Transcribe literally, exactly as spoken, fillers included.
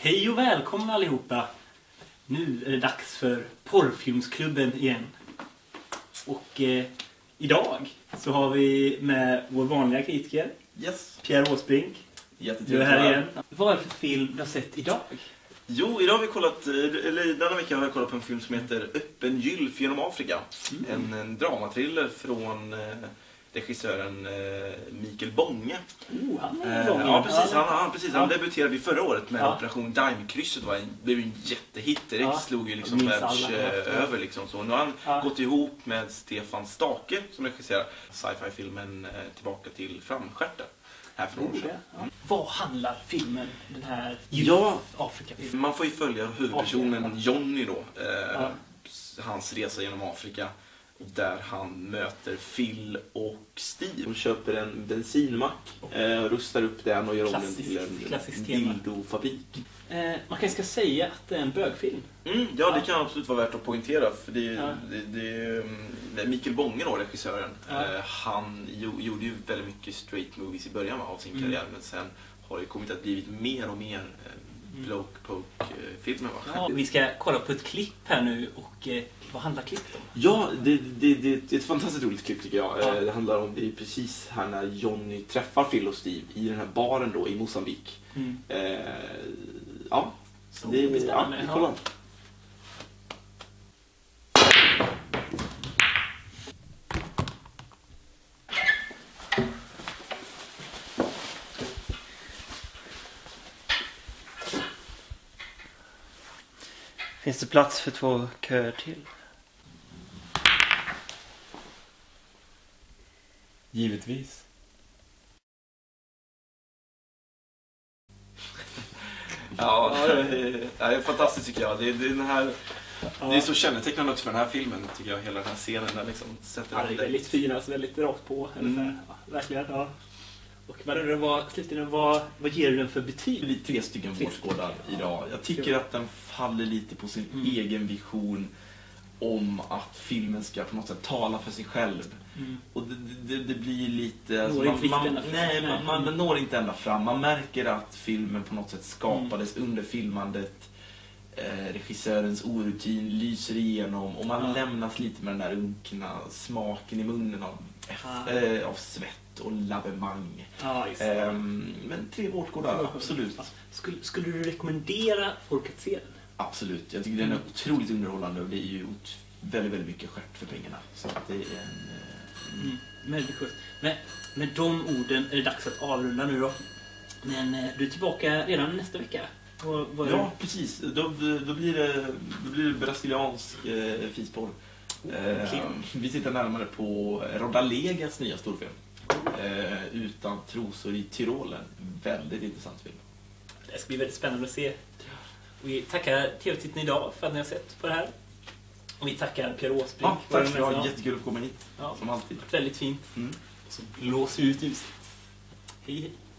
Hej och välkomna allihopa. Nu är det dags för Porrfilmsklubben igen. Och eh, idag så har vi med vår vanliga kritiker, yes. Pierre Åsbrink. Du är här igen. Vad är det för film du har sett idag? Jo, idag har vi kollat, eller denna vecka har jag kollat på en film som heter Öppen gylf genom Afrika. Mm. En, en dramatriller från eh, regissören eh, Mikael Bonge. Oh, han är eh, Bonge. Ja, precis. Han, han, precis, han ja. debuterade förra året med ja. Operation Daimkrysset. Det blev en jättehit direkt. Ja. Slog ju liksom världs alla, eh, över. Liksom, så. Nu har han ja. gått ihop med Stefan Stake som regisserar sci-fi-filmen eh, Tillbaka till framstjärten. Här för oh, ja. Vad handlar filmen, den här ja, Afrika-filmen? Man får ju följa huvudpersonen Afrika. Johnny då. Eh, ja. Hans resa genom Afrika. Där han möter Phil och Steve. De köper en bensinmack, eh, rustar upp den och gör om den till en dildofabrik. Eh, man kanske ska säga att det är en bögfilm. Mm, ja, det kan absolut vara värt att poängtera. För det, ja. det, det, det är Mikael Bonge då, regissören. Ja. Eh, han jo, gjorde ju väldigt mycket straight movies i början av sin mm. karriär. Men sen har det kommit att blivit mer och mer eh, bloke-poke-filmer. Ja, vi ska kolla på ett klipp här nu och eh, vad handlar klippet om? Ja, det, det, det, det är ett fantastiskt roligt klipp tycker jag. Ja. Det handlar om, det är precis här när Johnny träffar Phil och Steve i den här baren då i Mosambik. Mm. Eh, ja, så det, det ja, vi kollar. Ja. Finns det plats för två köer till? Givetvis. Ja, det är fantastiskt tycker jag. Det är, det är, den här, ja. det är så kännetecknande också för den här filmen tycker jag. Hela den här scenen där liksom sätter ja, det är väldigt fin, alltså väldigt rakt på. Mm. Ja, verkligen, ja. Och man undrar vad, slutligen, vad, vad ger du den för betyg? Det är tre stycken vårdskådar idag. Jag tycker att den faller lite på sin mm. egen vision om att filmen ska på något sätt tala för sig själv. Mm. Och det, det, det blir lite... Når alltså, man, man, man, nej, man, man, man når inte ända fram. Man märker att filmen på något sätt skapades mm. under filmandet. Eh, regissörens orutin lyser igenom och man ja. lämnas lite med den där unkna smaken i munnen av, ja. äh, av svett och lavemang. Ja, ähm, men tre vårdskådar, absolut. Skulle, skulle du rekommendera folk att se den? Absolut, jag tycker den är otroligt underhållande och det är ju väldigt, väldigt mycket skärt för pengarna. Så att det är en... Eh, mm. Väldigt schysst. Men med de orden är det dags att avrunda nu då. Men eh, du är tillbaka redan nästa vecka. Vad, vad ja, precis. Då, då, blir det, då blir det brasiliansk eh, fisporr. Eh, vi tittar närmare på Rodalegas nya storfilm. Eh, utan trosor i Tyrolen. Väldigt intressant film. Det ska bli väldigt spännande att se. Vi tackar tv-tittarna idag för att ni har sett på det här. Och vi tackar Pierre Åsbrink. Ja, tack för det var jättekul att komma hit. Ja, som alltid. Väldigt fint. Mm. Och så blåser vi ut ljuset. Hej hej.